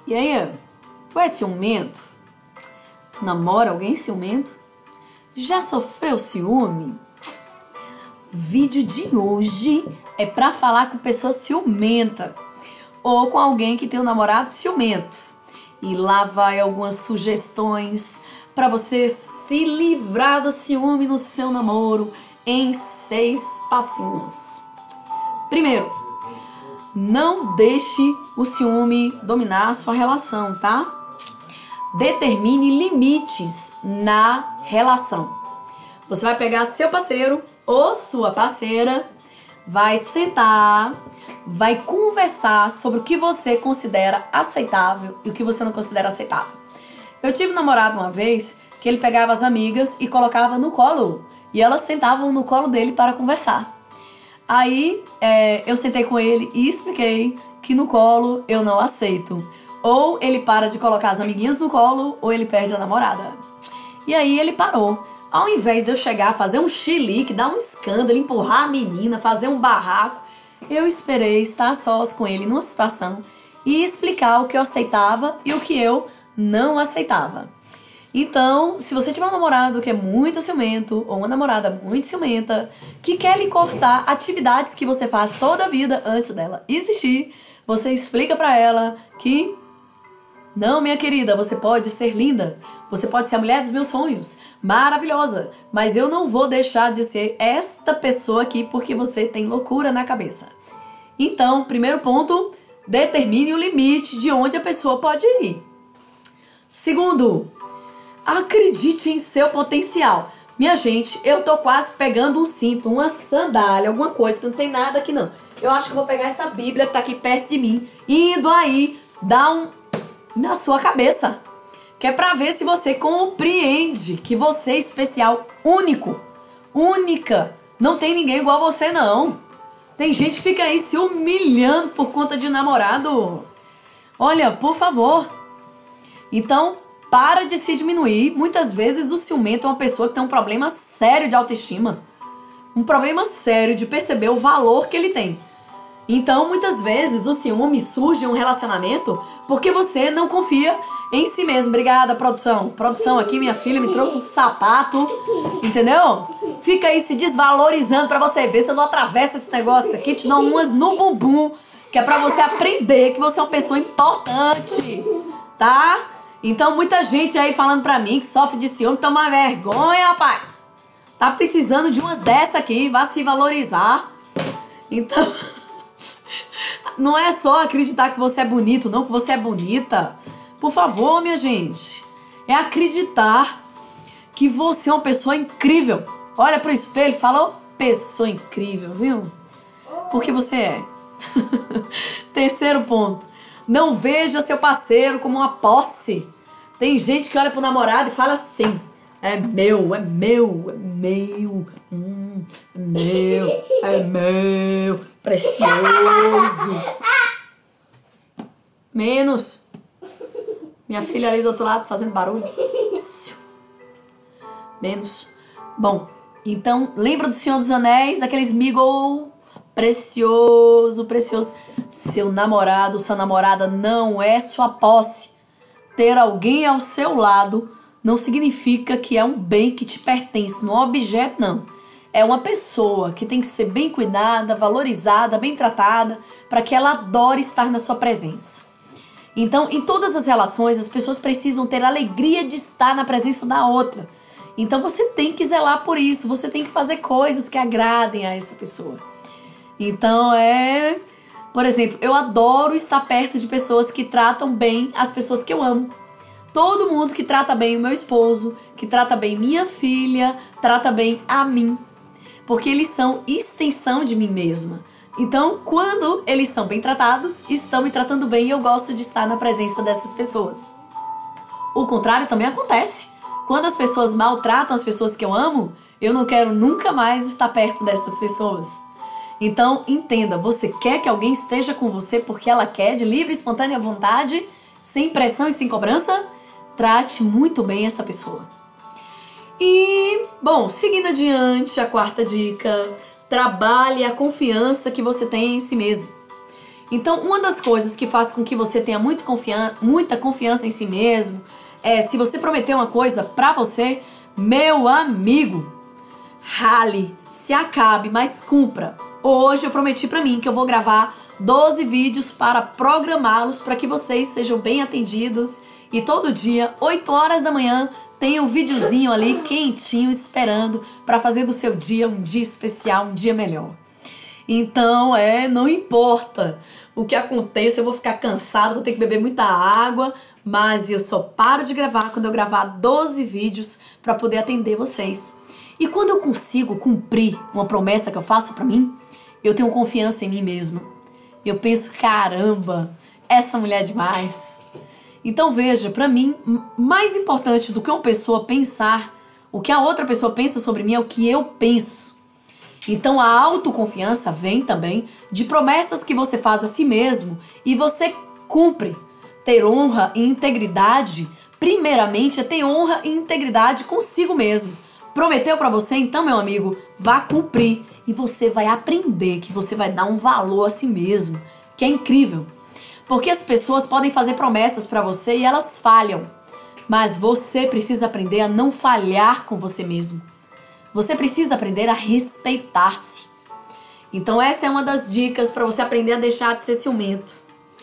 E aí, tu é ciumento? Tu namora alguém ciumento? Já sofreu ciúme? O vídeo de hoje é pra falar com pessoa ciumenta ou com alguém que tem um namorado ciumento. E lá vai algumas sugestões para você se livrar do ciúme no seu namoro em 6 passinhos. Primeiro, não deixe o ciúme dominar a sua relação, tá? Determine limites na relação. Você vai pegar seu parceiro ou sua parceira, vai sentar, vai conversar sobre o que você considera aceitável e o que você não considera aceitável. Eu tive um namorado uma vez que ele pegava as amigas e colocava no colo e elas sentavam no colo dele para conversar. Aí eu sentei com ele e expliquei que no colo eu não aceito. Ou ele para de colocar as amiguinhas no colo ou ele perde a namorada. E aí ele parou. Ao invés de eu chegar, fazer um chilique, dar um escândalo, empurrar a menina, fazer um barraco, eu esperei estar sós com ele numa situação e explicar o que eu aceitava e o que eu não aceitava. Então, se você tiver um namorado que é muito ciumento ou uma namorada muito ciumenta, que quer lhe cortar atividades que você faz toda a vida antes dela existir, você explica pra ela que não, minha querida, você pode ser linda, você pode ser a mulher dos meus sonhos, maravilhosa, mas eu não vou deixar de ser esta pessoa aqui porque você tem loucura na cabeça. Então, primeiro ponto, determine o limite de onde a pessoa pode ir. Segundo, acredite em seu potencial. Minha gente, eu tô quase pegando um cinto, uma sandália, alguma coisa, não tem nada aqui não. Eu acho que eu vou pegar essa Bíblia que tá aqui perto de mim, indo aí dar um na sua cabeça, que é pra ver se você compreende que você é especial, único, única, não tem ninguém igual a você não. Tem gente que fica aí se humilhando por conta de namorado. Olha, por favor. Então, para de se diminuir. Muitas vezes o ciumento é uma pessoa que tem um problema sério de autoestima, um problema sério de perceber o valor que ele tem. Então, muitas vezes, o ciúme surge em um relacionamento porque você não confia em si mesmo. Obrigada, produção. Produção aqui, minha filha, me trouxe um sapato, entendeu? Fica aí se desvalorizando pra você ver se eu não atravesso esse negócio aqui, te dou umas no bumbum, que é pra você aprender que você é uma pessoa importante, tá? Então, muita gente aí falando pra mim que sofre de ciúme, toma vergonha, rapaz. Tá precisando de umas dessas aqui, vá se valorizar. Então... não é só acreditar que você é bonito, não, que você é bonita. Por favor, minha gente. É acreditar que você é uma pessoa incrível. Olha pro espelho e fala, ô, pessoa incrível, viu? Porque você é. Terceiro ponto. Não veja seu parceiro como uma posse. Tem gente que olha pro namorado e fala assim, é meu, é meu, é meu, é meu, é meu, precioso. Menos. Minha filha ali do outro lado fazendo barulho. Menos. Bom, então lembra do Senhor dos Anéis, daqueles Sméagol, precioso, precioso. Seu namorado, sua namorada não é sua posse. Ter alguém ao seu lado não significa que é um bem que te pertence, não é um objeto, não. É uma pessoa que tem que ser bem cuidada, valorizada, bem tratada, para que ela adore estar na sua presença. Então, em todas as relações, as pessoas precisam ter a alegria de estar na presença da outra. Então, você tem que zelar por isso, você tem que fazer coisas que agradem a essa pessoa. Então, por exemplo, eu adoro estar perto de pessoas que tratam bem as pessoas que eu amo. Todo mundo que trata bem o meu esposo, que trata bem minha filha, trata bem a mim. Porque eles são extensão de mim mesma. Então, quando eles são bem tratados, estão me tratando bem e eu gosto de estar na presença dessas pessoas. O contrário também acontece. Quando as pessoas maltratam as pessoas que eu amo, eu não quero nunca mais estar perto dessas pessoas. Então, entenda, você quer que alguém esteja com você porque ela quer, de livre e espontânea vontade, sem pressão e sem cobrança? Trate muito bem essa pessoa. E, bom, seguindo adiante, a quarta dica, trabalhe a confiança que você tem em si mesmo. Então, uma das coisas que faz com que você tenha muita confiança em si mesmo é, se você prometer uma coisa pra você, meu amigo, rale, se acabe, mas cumpra. Hoje eu prometi pra mim que eu vou gravar 12 vídeos para programá-los para que vocês sejam bem atendidos e todo dia, 8 horas da manhã, tem um videozinho ali quentinho esperando para fazer do seu dia um dia especial, um dia melhor. Então, não importa o que aconteça, eu vou ficar cansado, vou ter que beber muita água, mas eu só paro de gravar quando eu gravar 12 vídeos para poder atender vocês. E quando eu consigo cumprir uma promessa que eu faço para mim, eu tenho confiança em mim mesma. Eu penso, caramba, essa mulher é demais. Então veja, pra mim, mais importante do que uma pessoa pensar, o que a outra pessoa pensa sobre mim é o que eu penso. Então a autoconfiança vem também de promessas que você faz a si mesmo e você cumpre. Ter honra e integridade, primeiramente, é ter honra e integridade consigo mesmo. Prometeu pra você, então, meu amigo, vá cumprir. E você vai aprender que você vai dar um valor a si mesmo, que é incrível. Porque as pessoas podem fazer promessas pra você e elas falham. Mas você precisa aprender a não falhar com você mesmo. Você precisa aprender a respeitar-se. Então essa é uma das dicas para você aprender a deixar de ser ciumento.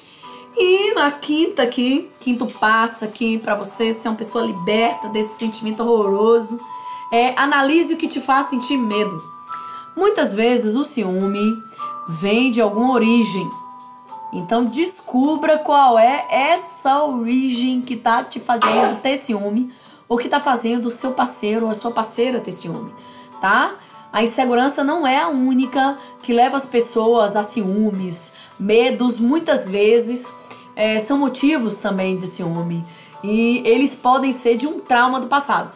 E na quinto passo aqui para você ser uma pessoa liberta desse sentimento horroroso, analise o que te faz sentir medo. Muitas vezes o ciúme vem de alguma origem. Então descubra qual é essa origem que tá te fazendo ter ciúme ou que tá fazendo o seu parceiro ou a sua parceira ter ciúme, tá? A insegurança não é a única que leva as pessoas a ciúmes. Medos muitas vezes são motivos também de ciúme e eles podem ser de um trauma do passado.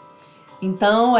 Então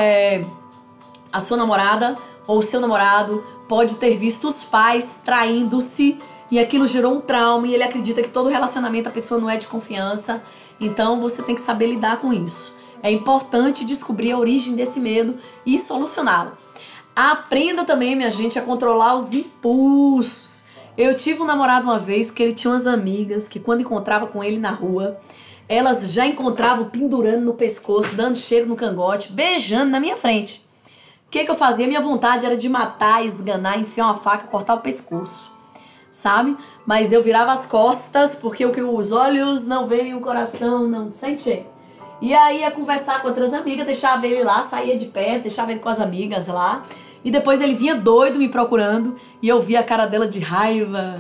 a sua namorada ou o seu namorado pode ter visto os pais traindo-se e aquilo gerou um trauma e ele acredita que todo relacionamento a pessoa não é de confiança. Então você tem que saber lidar com isso. É importante descobrir a origem desse medo e solucioná-lo. Aprenda também, minha gente, a controlar os impulsos. Eu tive um namorado uma vez que ele tinha umas amigas que quando encontrava com ele na rua, elas já encontravam pendurando no pescoço, dando cheiro no cangote, beijando na minha frente. O que eu fazia? Minha vontade era de matar, esganar, enfiar uma faca, cortar o pescoço, sabe? Mas eu virava as costas porque os olhos não veem, o coração não sente. E aí ia conversar com outras amigas, deixava ele lá, saía de perto, deixava ele com as amigas lá. E depois ele vinha doido me procurando e eu via a cara dela de raiva.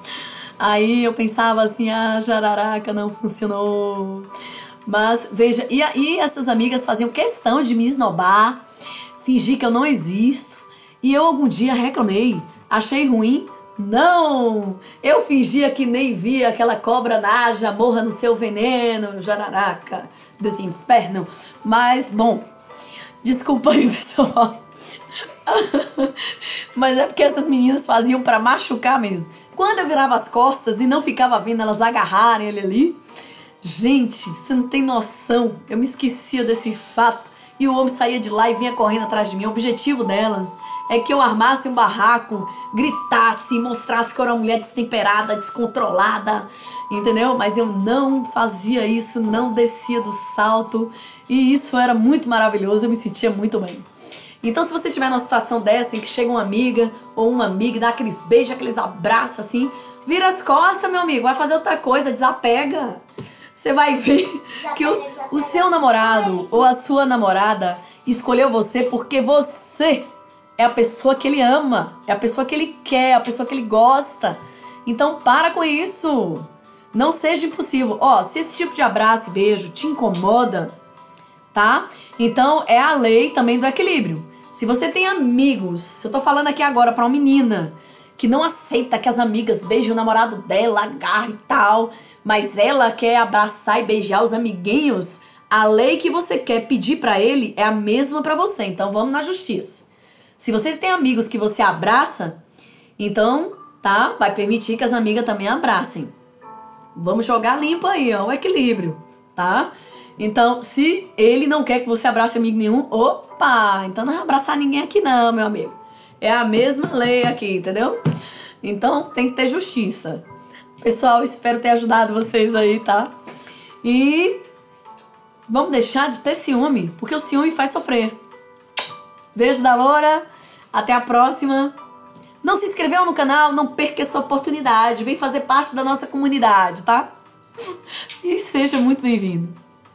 Aí eu pensava assim, jararaca, não funcionou. Mas veja, e essas amigas faziam questão de me esnobar, fingir que eu não existo. E eu algum dia reclamei, achei ruim. Não, eu fingia que nem via aquela cobra naja, morra no seu veneno, jararaca, desse inferno. Mas, bom, desculpa aí, pessoal. Mas é porque essas meninas faziam pra machucar mesmo. Quando eu virava as costas e não ficava vendo elas agarrarem ele ali, gente, você não tem noção, eu me esquecia desse fato. E o homem saía de lá e vinha correndo atrás de mim. O objetivo delas é que eu armasse um barraco, gritasse, mostrasse que eu era uma mulher destemperada, descontrolada, entendeu? Mas eu não fazia isso, não descia do salto. E isso era muito maravilhoso, eu me sentia muito bem. Então se você estiver numa situação dessa, em que chega uma amiga ou uma amiga e dá aqueles beijos, aqueles abraços assim, vira as costas, meu amigo, vai fazer outra coisa, desapega. Você vai ver que o seu namorado ou a sua namorada escolheu você porque você é a pessoa que ele ama, é a pessoa que ele quer, é a pessoa que ele gosta. Então para com isso. Não seja impossível. Se esse tipo de abraço e beijo te incomoda, tá? Então é a lei também do equilíbrio. Se você tem amigos, eu tô falando aqui agora pra uma menina que não aceita que as amigas beijem o namorado dela, agarra e tal, mas ela quer abraçar e beijar os amiguinhos, a lei que você quer pedir pra ele é a mesma pra você. Então vamos na justiça. Se você tem amigos que você abraça, então, tá? Vai permitir que as amigas também abracem. Vamos jogar limpo aí, ó, o equilíbrio, tá? Então, se ele não quer que você abrace amigo nenhum, opa, então não vai abraçar ninguém aqui não, meu amigo. É a mesma lei aqui, entendeu? Então tem que ter justiça. Pessoal, espero ter ajudado vocês aí, tá? E vamos deixar de ter ciúme, porque o ciúme faz sofrer. Beijo da Loura, até a próxima. Não se inscreveu no canal? Não perca essa oportunidade. Vem fazer parte da nossa comunidade, tá? E seja muito bem-vindo.